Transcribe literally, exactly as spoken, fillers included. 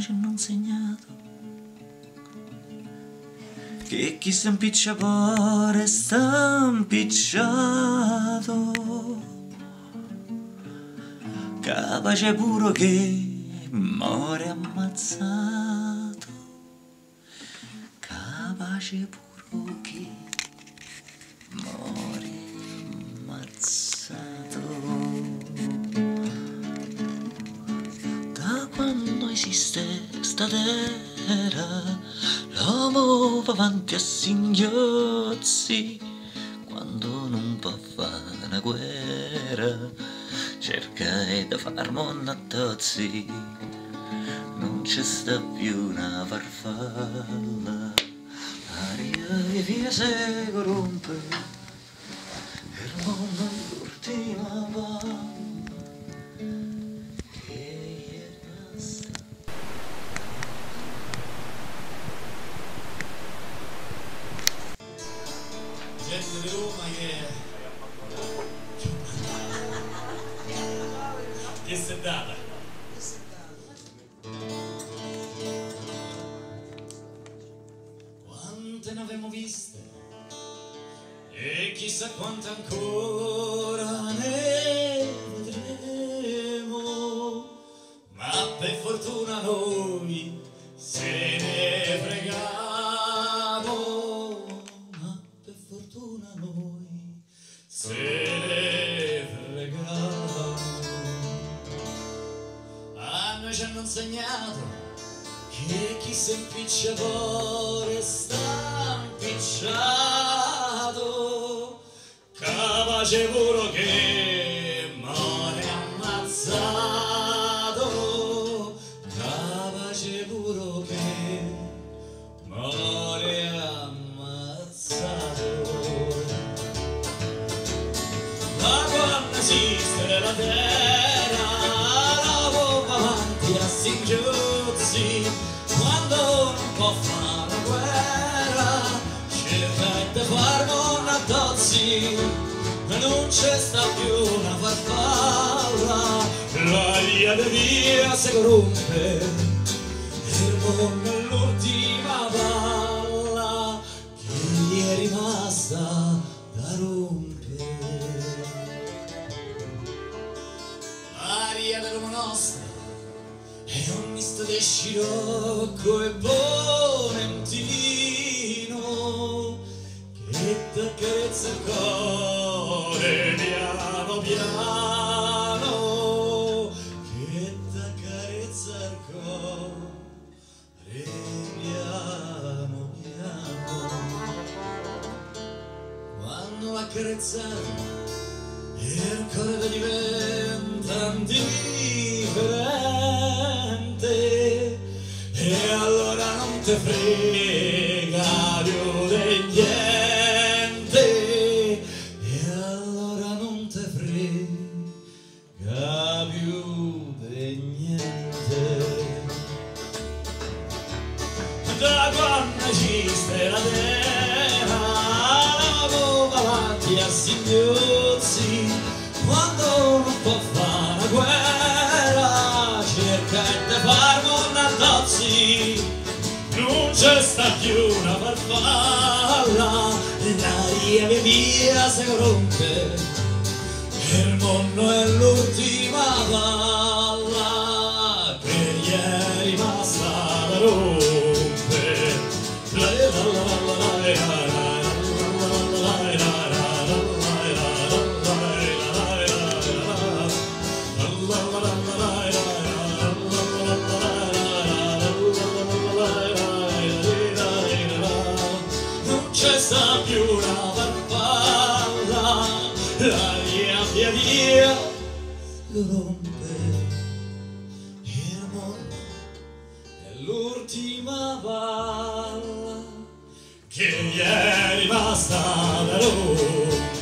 ci hanno insegnato che chi si impiccia poi resta impicciato, capace pure che muore ammazzato, capace pure che muore ammazzato. Da quando esiste sta terra, l'uomo va avanti a singhiozzi, quando non può fare una guerra cerca di far mondo a tozzi. Non c'è sta più una farfalla, l'aria via via si corrompe, il mondo è l'ultima palla che è rimasta. Gente di Roma che che si è data. Quante ne avevamo viste e chissà quante ancora ne vedremo, ma per fortuna noi se ne fregamo, ma per fortuna noi se ne fregamo. A noi ci hanno insegnato che chi si impiccia poi resta impicciato, capace pure che muore ammazzato, capace pure che muore ammazzato. Ma quando esiste la terra, l'uomo va avanti a singhiozzi, quando non può fare la guerra cerca di far mondo a tozzi. Non c'è sta più una farfalla, l'aria di via si corrompe, il mondo è l'ultima palla che gli è rimasta da rompere. L'aria di Roma nostra è un misto di scirocco e Valentino che ti accarezza il cuore piano piano, che ti accarezza il cuore piano piano. Quando l'accarezzare il cuore diventa indifferente e allora non te frega più di niente, e allora non te frega più di niente. Da quando esiste la terra, l'uomo va avanti a singhiozzi, quando non può fare la guerra cerca di far mondo a tozzi. Non c'è sta più una farfalla, l'aria via via si corrompe, il mondo è l'ultima palla che gli è rimasta da rompere. La la la la la la. Non c'è sta più una farfalla, l'aria via via si rompe, il mondo è l'ultima palla che gli è rimasta da rompere.